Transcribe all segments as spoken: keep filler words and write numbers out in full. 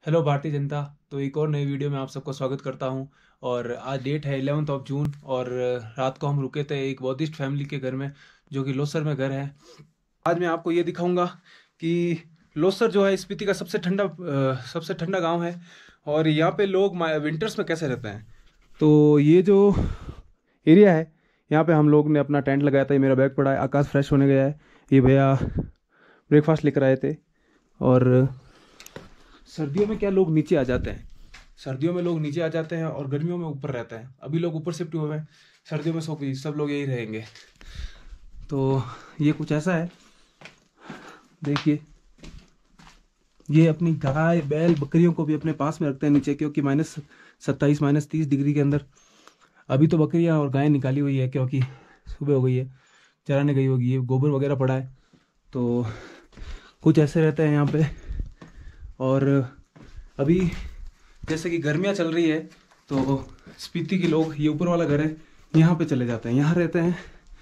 Hello Bharatiya Janata. तो एक और नई वीडियो में आप सबका स्वागत करता हूं। और आज डेट है इलेवेंथ ऑफ जून और रात को हम रुके थे एक बौद्धिस्ट फैमिली के घर में, जो कि लोसर में घर है। आज मैं आपको ये दिखाऊंगा कि लोसर जो है स्पीति का सबसे ठंडा अ, सबसे ठंडा गांव है और यहाँ पे लोग विंटर्स में कैसे रहते हैं। तो ये जो एरिया है, यहाँ पे हम लोग ने अपना टेंट लगाया था। ये मेरा बैग पड़ा है, आकाश फ्रेश होने गया है, ये भैया ब्रेकफास्ट लेकर आए थे। और सर्दियों में क्या लोग नीचे आ जाते हैं, सर्दियों में लोग नीचे आ जाते हैं और गर्मियों में ऊपर रहते हैं। अभी लोग ऊपर शिफ्ट हुए हैं, सर्दियों में सब सब लोग यही रहेंगे। तो ये कुछ ऐसा है, देखिए। ये अपनी गाय बैल बकरियों को भी अपने पास में रखते हैं नीचे, क्योंकि माइनस सत्ताईस माइनस तीस डिग्री के अंदर अभी तो बकरियां और गायें निकाली हुई है, क्योंकि सुबह हो गई है, चराने गई होगी। ये गोबर वगैरह पड़ा है। तो कुछ ऐसे रहते हैं यहाँ पे। और अभी जैसे कि गर्मियाँ चल रही है तो स्पीति के लोग, ये ऊपर वाला घर है, यहाँ पे चले जाते हैं, यहाँ रहते हैं।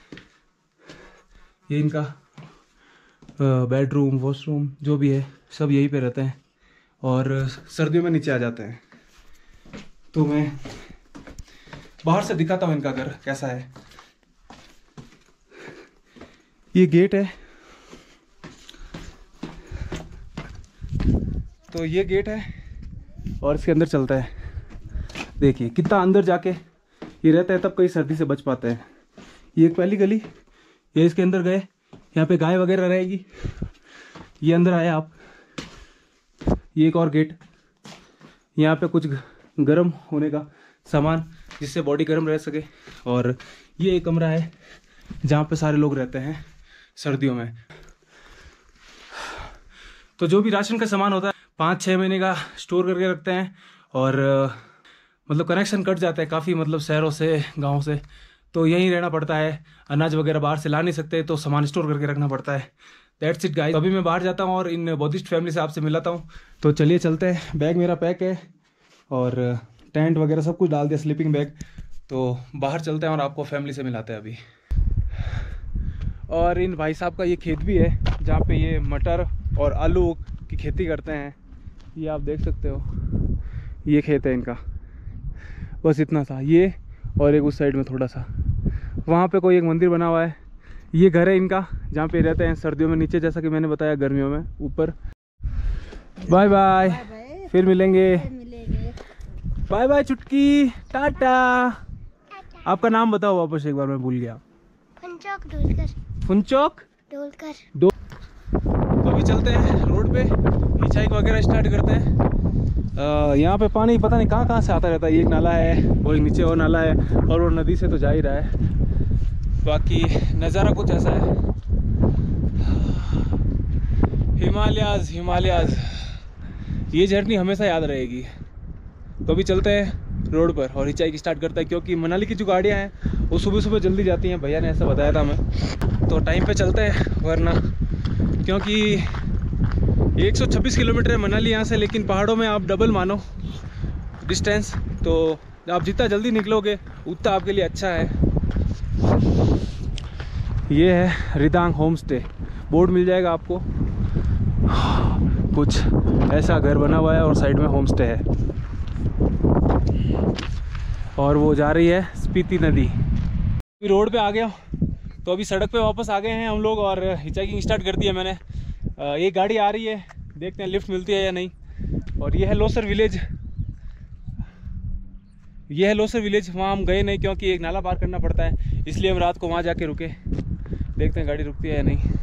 ये इनका बेडरूम वॉशरूम जो भी है सब यहीं पे रहते हैं और सर्दियों में नीचे आ जाते हैं। तो मैं बाहर से दिखाता हूँ इनका घर कैसा है। ये गेट है, तो ये गेट है और इसके अंदर चलता है। देखिए कितना अंदर जाके ये रहता है, तब कहीं सर्दी से बच पाते हैं। ये एक पहली गली, ये इसके अंदर गए, यहाँ पे गाय वगैरह रहेगी। ये अंदर आए आप, ये एक और गेट, यहाँ पे कुछ गर्म होने का सामान जिससे बॉडी गर्म रह सके। और ये एक कमरा है जहाँ पे सारे लोग रहते हैं सर्दियों में। तो जो भी राशन का सामान होता है पाँच छः महीने का स्टोर करके रखते हैं। और मतलब कनेक्शन कट जाता है काफ़ी, मतलब शहरों से गाँव से, तो यहीं रहना पड़ता है। अनाज वगैरह बाहर से ला नहीं सकते, तो सामान स्टोर करके रखना पड़ता है। That's it guys. अभी मैं बाहर जाता हूँ और इन बौद्धिस्ट फैमिली से आपसे मिलाता हूँ। तो चलिए चलते हैं। बैग मेरा पैक है और टेंट वगैरह सब कुछ डाल दिया, स्लीपिंग बैग। तो बाहर चलते हैं और आपको फैमिली से मिलाते हैं अभी। और इन भाई साहब का ये खेत भी है जहाँ पे ये मटर और आलू की खेती करते हैं। ये आप देख सकते हो, ये खेत है इनका, बस इतना सा। ये और एक उस साइड में थोड़ा सा, वहाँ पे कोई एक मंदिर बना हुआ है। ये घर है इनका जहाँ पे रहते हैं सर्दियों में नीचे, जैसा कि मैंने बताया, गर्मियों में ऊपर। बाय बाय, फिर मिलेंगे। बाय बाय चुटकी, टाटा। आपका नाम बताओ वापस एक बार, मैं भूल गया। फुनचोक ढोलकर। फुनचोक ढोलकर दो। तो अभी चलते हैं रोड पे, हिचाइक वगैरह स्टार्ट करते हैं। यहाँ पे पानी पता नहीं कहाँ कहाँ से आता रहता है। एक नाला है, वो एक नीचे और नाला है, और वो नदी से तो जा ही रहा है। बाकी नज़ारा कुछ ऐसा है, हिमालयाज हिमालयाज। ये जर्नी हमेशा याद रहेगी। तो अभी चलते हैं रोड पर और हिचाइक स्टार्ट करता है, क्योंकि मनाली की जो गाड़ियाँ हैं वो सुबह सुबह जल्दी जाती हैं, भैया ने ऐसा बताया था हमें। तो टाइम पे चलते हैं, वरना क्योंकि एक सौ छब्बीस किलोमीटर है मनाली यहाँ से, लेकिन पहाड़ों में आप डबल मानो डिस्टेंस। तो आप जितना जल्दी निकलोगे उतना आपके लिए अच्छा है। ये है रिदांग होम स्टे, बोर्ड मिल जाएगा आपको। कुछ ऐसा घर बना हुआ है और साइड में होम स्टे है। और वो जा रही है स्पीति नदी। अभी रोड पे आ गया, तो अभी सड़क पे वापस आ गए हैं हम लोग और हिचाइकिंग स्टार्ट कर दी है मैंने। एक गाड़ी आ रही है, देखते हैं लिफ्ट मिलती है या नहीं। और ये है लोसर विलेज, ये है लोसर विलेज। वहाँ हम गए नहीं क्योंकि एक नाला पार करना पड़ता है, इसलिए हम रात को वहाँ जाके रुके। देखते हैं गाड़ी रुकती है या नहीं।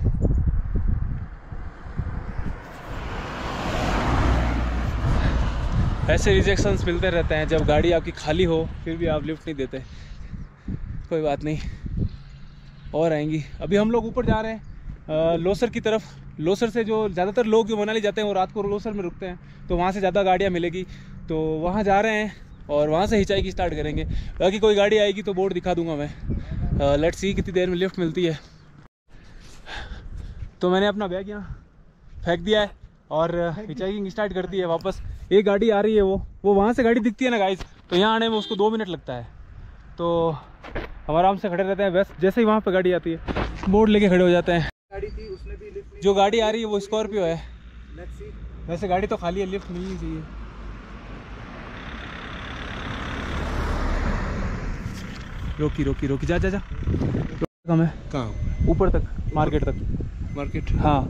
ऐसे रिजेक्शंस मिलते रहते हैं, जब गाड़ी आपकी खाली हो फिर भी आप लिफ्ट नहीं देते। कोई बात नहीं, और आएंगी। अभी हम लोग ऊपर जा रहे हैं आ, लोसर की तरफ। लोसर से जो ज़्यादातर लोग जो मनाली जाते हैं वो रात को लोसर में रुकते हैं, तो वहाँ से ज़्यादा गाड़ियाँ मिलेगी। तो वहाँ जा रहे हैं और वहाँ से हिचाइकी स्टार्ट करेंगे। बाकी कोई गाड़ी आएगी तो बोर्ड दिखा दूंगा मैं। लेट्स सी कितनी देर में लिफ्ट मिलती है। तो मैंने अपना बैग यहाँ फेंक दिया है और हिचाइकिंग स्टार्ट कर दी है वापस। एक गाड़ी आ रही है, वो वो वहाँ से गाड़ी दिखती है ना गाइस, तो यहाँ आने में उसको दो मिनट लगता है। तो हम आराम से खड़े रहते हैं, बस जैसे ही वहाँ पे गाड़ी आती है बोर्ड लेके खड़े हो जाते हैं। गाड़ी थी उसने भी लिफ्ट नहीं। जो गाड़ी आ रही है वो स्कॉर्पियो है। वैसे गाड़ी तो खाली है, लिफ्ट मिलनी चाहिए। रोकी रोकी रोकी, जा जा जा। कम है कहाँ? ऊपर तक, मार्केट तक। मार्केट? हाँ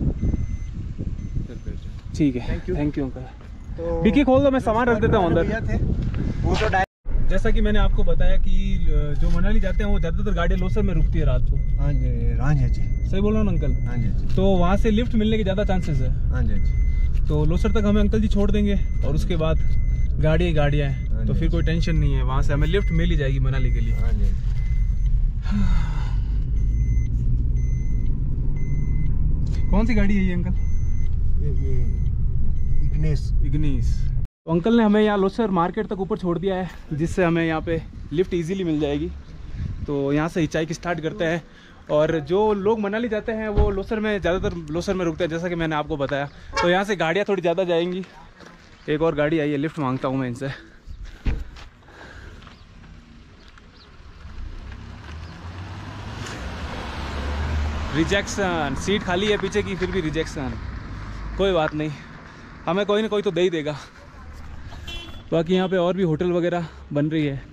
ठीक है, थैंक यू अंकल। डिक्की खोल दो, मैं सामान रख देता हूँ अंदर। वो तो जैसा कि मैंने आपको बताया कि जो मनाली जाते हैं वो ज़्यादातर गाड़ी लोसर में रुकती है रात को। हाँ जी, हाँ जी जी, सही बोल रहा हूँ अंकल? हाँ जी। तो वहाँ से लिफ्ट मिलने के ज़्यादा चांसेस है। हाँ जी जी। तो लोसर तक हमें अंकल जी छोड़ देंगे और उसके बाद गाड़ी गाड़ियाँ हैं, तो फिर कोई टेंशन नहीं है, वहाँ से हमें लिफ्ट मिल ही जाएगी मनाली के लिए। हाँ जी। कौन सी गाड़ी है ये अंकल? ये ये इग्निस। इग्निस। तो अंकल ने हमें यहाँ लोसर मार्केट तक ऊपर छोड़ दिया है, जिससे हमें यहाँ पे लिफ्ट इजीली मिल जाएगी। तो यहाँ से हिचाई की स्टार्ट करते हैं, और जो लोग मनाली जाते हैं वो लोसर में ज़्यादातर लोसर में रुकते हैं, जैसा कि मैंने आपको बताया। तो यहाँ से गाड़ियाँ थोड़ी ज़्यादा जाएंगी। एक और गाड़ी आई है, लिफ्ट मांगता हूँ मैं इनसे। रिजेक्शन, सीट खाली है पीछे की, फिर भी रिजेक्शन। कोई बात नहीं, हमें कोई ना कोई तो दे ही देगा। बाकी यहाँ पे और भी होटल वगैरह बन रही है।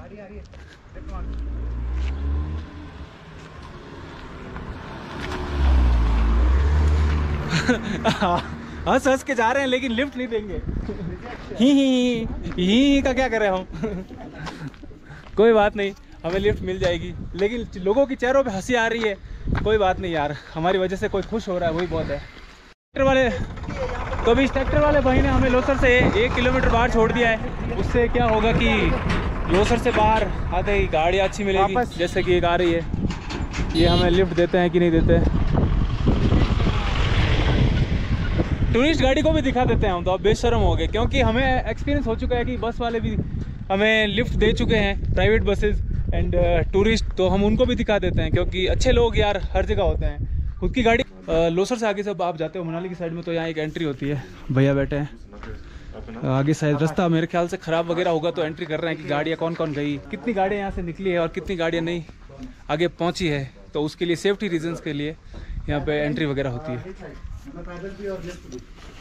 हंस हंस के जा रहे हैं लेकिन लिफ्ट नहीं देंगे। ही ही ही ही का क्या करें हम। कोई बात नहीं, हमें लिफ्ट मिल जाएगी, लेकिन लोगों की चेहरों पे हंसी आ रही है। कोई बात नहीं यार, हमारी वजह से कोई खुश हो रहा है, वही बहुत है। ट्रैक्टर वाले तो अभी इस ट्रैक्टर वाले भाई ने हमें लोसर से एक किलोमीटर बाहर छोड़ दिया है। उससे क्या होगा कि लोसर से बाहर आते ही गाड़ी अच्छी मिलेगी, जैसे कि एक आ रही है। ये हमें लिफ्ट देते हैं कि नहीं देते? टूरिस्ट गाड़ी को भी दिखा देते हैं हम, तो अब बेशर्म हो गए, क्योंकि हमें एक्सपीरियंस हो चुका है कि बस वाले भी हमें लिफ्ट दे चुके हैं, प्राइवेट बसेस एंड टूरिस्ट, तो हम उनको भी दिखा देते हैं, क्योंकि अच्छे लोग यार हर जगह होते हैं। खुद की गाड़ी लोसर से आगे सब आप जाते हो मनाली की साइड में, तो यहाँ एक एंट्री होती है, भैया बैठे हैं आगे। शायद रास्ता मेरे ख्याल से ख़राब वगैरह होगा, तो एंट्री कर रहे हैं कि गाड़ियाँ कौन कौन गई, कितनी गाड़ियाँ यहाँ से निकली है और कितनी गाड़ियाँ नहीं आगे पहुँची है। तो उसके लिए सेफ्टी रीजंस के लिए यहाँ पे एंट्री वगैरह होती है।